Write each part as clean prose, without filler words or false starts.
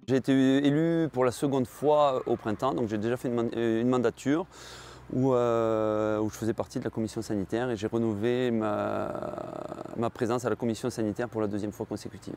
J'ai été élu pour la seconde fois au printemps, donc j'ai déjà fait une mandature où je faisais partie de la commission sanitaire et j'ai renouvelé ma présence à la commission sanitaire pour la deuxième fois consécutive.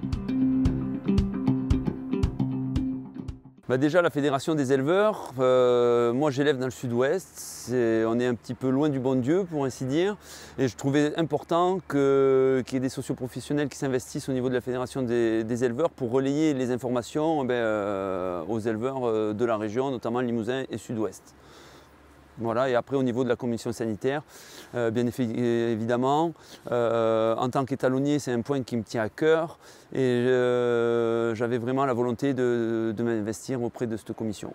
Déjà la fédération des éleveurs, moi j'élève dans le sud-ouest, on est un petit peu loin du bon Dieu pour ainsi dire, et je trouvais important qu'il y ait des socioprofessionnels qui s'investissent au niveau de la fédération des éleveurs pour relayer les informations aux éleveurs de la région, notamment Limousin et sud-ouest. Voilà, et après au niveau de la commission sanitaire, bien évidemment, en tant qu'étalonnier, c'est un point qui me tient à cœur et j'avais vraiment la volonté de m'investir auprès de cette commission.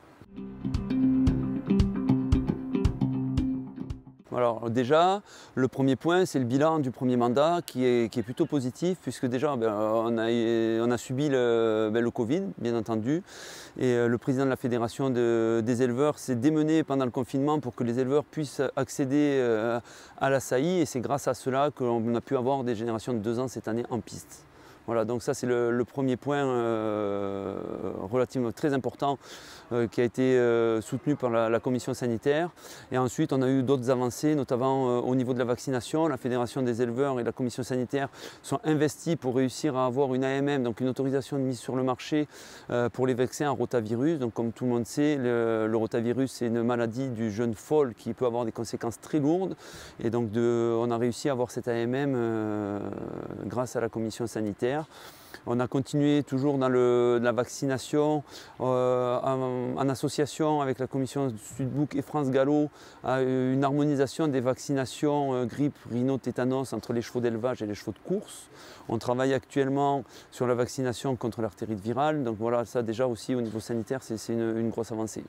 Alors déjà, le premier point, c'est le bilan du premier mandat qui est plutôt positif puisque déjà on a subi le Covid, bien entendu, et le président de la fédération des éleveurs s'est démené pendant le confinement pour que les éleveurs puissent accéder à la saillie, et c'est grâce à cela qu'on a pu avoir des générations de 2 ans cette année en piste. Voilà, donc ça c'est le premier point relativement très important qui a été soutenu par la commission sanitaire. Et ensuite on a eu d'autres avancées, notamment au niveau de la vaccination. La fédération des éleveurs et la commission sanitaire sont investis pour réussir à avoir une AMM, donc une autorisation de mise sur le marché pour les vaccins à rotavirus. Donc comme tout le monde sait, le rotavirus c'est une maladie du jeune folle qui peut avoir des conséquences très lourdes. Et donc on a réussi à avoir cette AMM grâce à la commission sanitaire. On a continué toujours dans la vaccination en association avec la commission Sudbouc et France Gallo à une harmonisation des vaccinations grippe, rhino, tétanos entre les chevaux d'élevage et les chevaux de course. On travaille actuellement sur la vaccination contre l'artérite virale, donc voilà, ça déjà aussi au niveau sanitaire c'est une grosse avancée.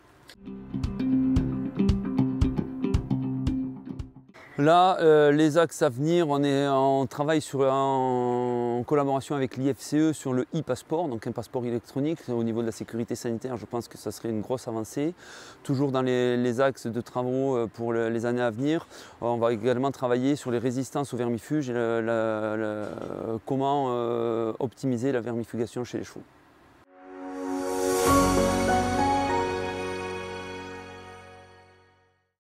Là, les axes à venir, on travaille en collaboration avec l'IFCE sur le e-passeport, donc un passeport électronique. Au niveau de la sécurité sanitaire, je pense que ça serait une grosse avancée. Toujours dans les axes de travaux pour les années à venir, on va également travailler sur les résistances aux vermifuges et comment optimiser la vermifugation chez les chevaux.